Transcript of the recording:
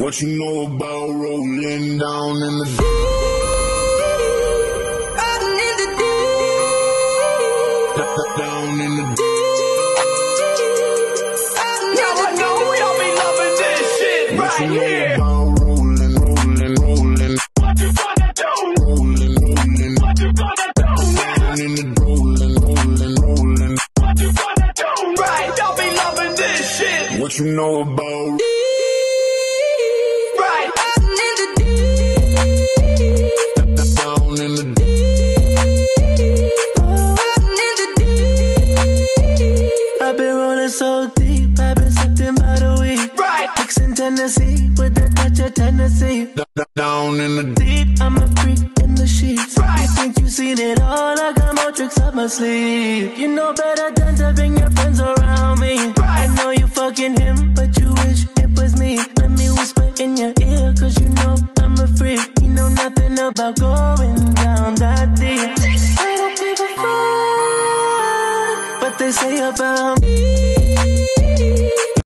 What you know about rolling down in the deep? Riding in the deep. Down in the deep. Yo, I know we all be loving this shit right here. About rolling. What you gonna do? Rolling. What you gonna do now? Down in the rolling. What you gonna do? Right, y'all be loving this shit. What you know about? Right. Down in the deep. I've been rolling so deep, I've been sipping by the week. Right. Mixing Tennessee with a touch of Tennessee. Down in the Deep, I'm a freak in the sheets. Right. You think you seen it all? I got more tricks up my sleeve. You know better than to bring your friends around me. Right. I know you fucking him, but you wish it was me. Let me whisper in your ear, cause you know I'm a freak. You know nothing about going down that deep. I don't give a fuck what they say about me.